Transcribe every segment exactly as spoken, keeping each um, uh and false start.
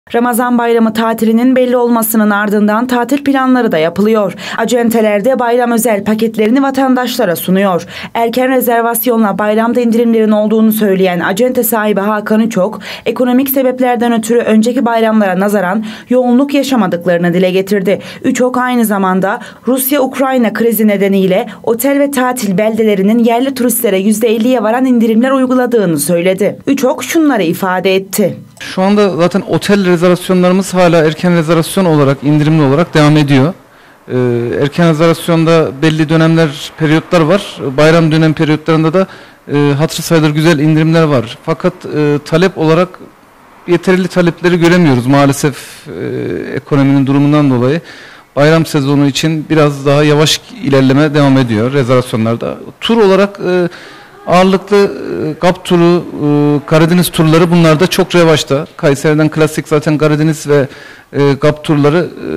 Ramazan bayramı tatilinin belli olmasının ardından tatil planları da yapılıyor. Acenteler de bayram özel paketlerini vatandaşlara sunuyor. Erken rezervasyonla bayramda indirimlerin olduğunu söyleyen acente sahibi Hakan Üçok, ekonomik sebeplerden ötürü önceki bayramlara nazaran yoğunluk yaşamadıklarını dile getirdi. Üçok aynı zamanda Rusya-Ukrayna krizi nedeniyle otel ve tatil beldelerinin yerli turistlere yüzde elliye varan indirimler uyguladığını söyledi. Üçok şunları ifade etti. Şu anda zaten otel rezervasyonlarımız hala erken rezervasyon olarak, indirimli olarak devam ediyor. Ee, erken rezervasyonda belli dönemler, periyotlar var. Bayram dönem periyotlarında da e, hatırı sayılır güzel indirimler var. Fakat e, talep olarak yeterli talepleri göremiyoruz maalesef e, ekonominin durumundan dolayı. Bayram sezonu için biraz daha yavaş ilerleme devam ediyor rezervasyonlarda. Tur olarak e, ağırlıklı e, GAP turu, e, Karadeniz turları bunlar da çok revaçta. Kayseri'den klasik zaten Karadeniz ve e, GAP turları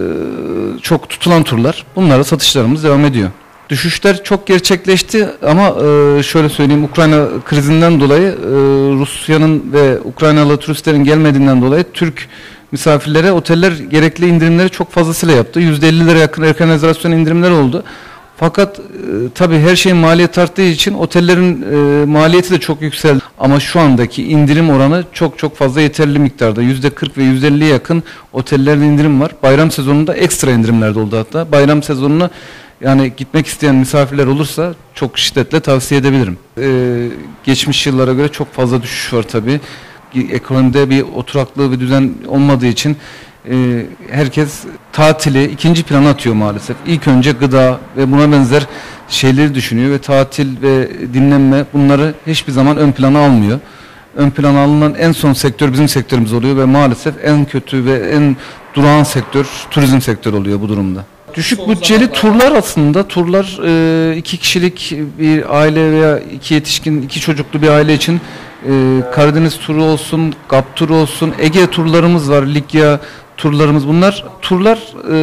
e, çok tutulan turlar. Bunlara satışlarımız devam ediyor. Düşüşler çok gerçekleşti ama e, şöyle söyleyeyim, Ukrayna krizinden dolayı e, Rusya'nın ve Ukraynalı turistlerin gelmediğinden dolayı Türk misafirlere oteller gerekli indirimleri çok fazlasıyla yaptı. yüzde ellilere yakın erken rezervasyon indirimleri oldu. Fakat e, tabii her şeyin maliyeti arttığı için otellerin e, maliyeti de çok yükseldi. Ama şu andaki indirim oranı çok çok fazla yeterli miktarda. yüzde kırk ve yüzde elliye yakın otellerde indirim var. Bayram sezonunda ekstra indirimler de oldu hatta. Bayram sezonuna yani gitmek isteyen misafirler olursa çok şiddetle tavsiye edebilirim. E, geçmiş yıllara göre çok fazla düşüş var tabii. Ekonomide bir oturaklığı ve düzen olmadığı için e, herkes tatili ikinci plana atıyor maalesef. İlk önce gıda ve buna benzer şeyleri düşünüyor ve tatil ve dinlenme bunları hiçbir zaman ön plana almıyor. Ön plana alınan en son sektör bizim sektörümüz oluyor ve maalesef en kötü ve en durağan sektör turizm sektörü oluyor bu durumda. Düşük bütçeli turlar aslında turlar e, iki kişilik bir aile veya iki yetişkin iki çocuklu bir aile için e, Karadeniz turu olsun, GAP turu olsun, Ege turlarımız var, Likya turlarımız bunlar turlar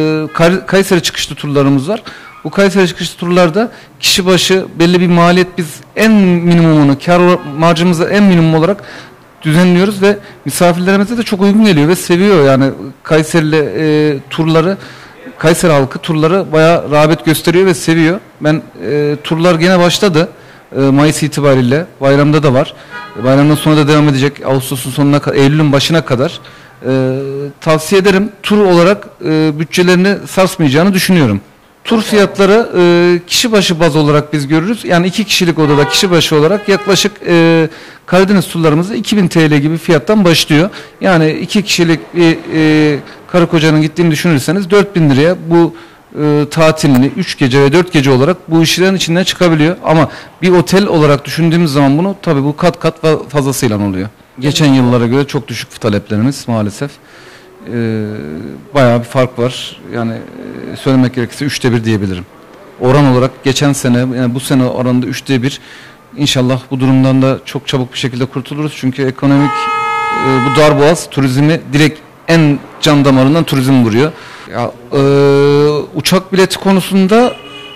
e, Kayseri çıkışlı turlarımız var. Bu Kayseri çıkışlı turlarda kişi başı belli bir maliyet biz en minimumunu kar marjımızı en minimum olarak düzenliyoruz ve misafirlerimize de çok uygun geliyor ve seviyor yani Kayserili e, turları. Kayseri halkı turları bayağı rağbet gösteriyor ve seviyor. Ben e, turlar gene başladı. E, Mayıs itibariyle. Bayramda da var. E, bayramdan sonra da devam edecek. Ağustos'un sonuna kadar, Eylül'ün başına kadar. E, tavsiye ederim. Tur olarak e, bütçelerini sarsmayacağını düşünüyorum. Tur fiyatları e, kişi başı baz olarak biz görürüz. Yani iki kişilik odada kişi başı olarak yaklaşık e, Karadeniz turlarımızda iki bin T L gibi fiyattan başlıyor. Yani iki kişilik bir e, karı kocanın gittiğini düşünürseniz dört bin liraya bu e, tatilini üç gece ve dört gece olarak bu işlerin içinden çıkabiliyor. Ama bir otel olarak düşündüğümüz zaman bunu tabii bu kat kat fazlasıyla oluyor. Geçen yıllara göre çok düşük taleplerimiz maalesef. Ee, bayağı bir fark var. Yani e, söylemek gerekirse üçte bir diyebilirim. Oran olarak geçen sene, yani bu sene oranında üçte bir. İnşallah bu durumdan da çok çabuk bir şekilde kurtuluruz. Çünkü ekonomik e, bu darboğaz turizmi direkt en can damarından turizm vuruyor. Ya, e, uçak bileti konusunda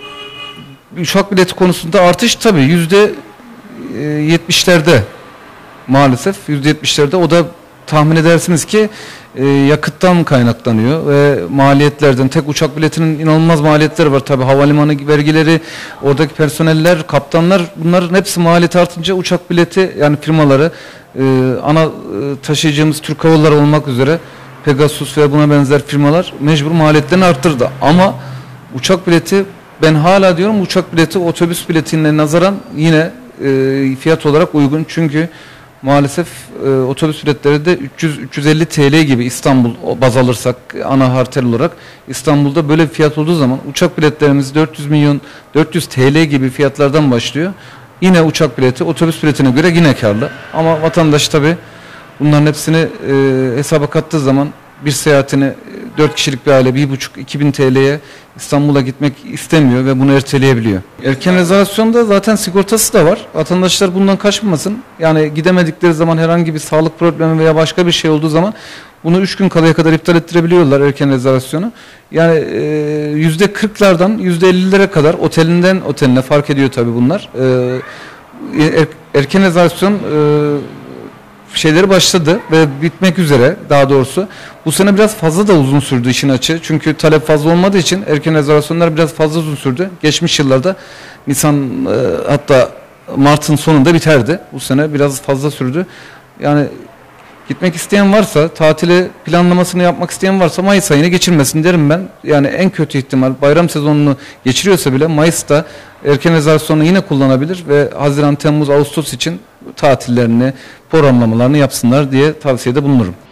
uçak bileti konusunda artış tabii yüzde yetmişlerde maalesef yüzde yetmişlerde o da tahmin edersiniz ki e, yakıttan kaynaklanıyor ve maliyetlerden. Tek uçak biletinin inanılmaz maliyetleri var tabii, havalimanı vergileri, oradaki personeller, kaptanlar, bunların hepsi maliyet artınca uçak bileti yani firmaları e, ana e, taşıyıcımız Türk Hava Yolları olmak üzere Pegasus ve buna benzer firmalar mecbur maliyetlerini arttırdı. Ama uçak bileti, ben hala diyorum uçak bileti otobüs biletine nazaran yine e, fiyat olarak uygun. Çünkü maalesef e, otobüs biletleri de üç yüz üç yüz elli T L gibi İstanbul baz alırsak ana hartel olarak İstanbul'da böyle bir fiyat olduğu zaman uçak biletlerimiz dört yüz milyon dört yüz T L gibi fiyatlardan başlıyor. Yine uçak bileti otobüs biletine göre yine karlı. Ama vatandaş tabii bunların hepsini e, hesaba kattığı zaman bir seyahatini dört kişilik bir aile bir buçuk iki bin T L'ye İstanbul'a gitmek istemiyor ve bunu erteleyebiliyor. Erken rezervasyonda zaten sigortası da var. Vatandaşlar bundan kaçmasın. Yani gidemedikleri zaman herhangi bir sağlık problemi veya başka bir şey olduğu zaman bunu üç gün kalaya kadar iptal ettirebiliyorlar erken rezervasyonu. Yani yüzde kırklardan yüzde ellilere kadar otelinden oteline fark ediyor tabii bunlar. E, er, erken rezervasyon e, şeyleri başladı ve bitmek üzere daha doğrusu. Bu sene biraz fazla da uzun sürdü işin açığı. Çünkü talep fazla olmadığı için erken rezervasyonlar biraz fazla uzun sürdü. Geçmiş yıllarda Nisan e, hatta Mart'ın sonunda biterdi. Bu sene biraz fazla sürdü. Yani gitmek isteyen varsa, tatili planlamasını yapmak isteyen varsa Mayıs ayını geçirmesin derim ben. Yani en kötü ihtimal bayram sezonunu geçiriyorsa bile Mayıs'ta erken rezervasyonu yine kullanabilir ve Haziran, Temmuz, Ağustos için tatillerini, programlamalarını yapsınlar diye tavsiyede bulunurum.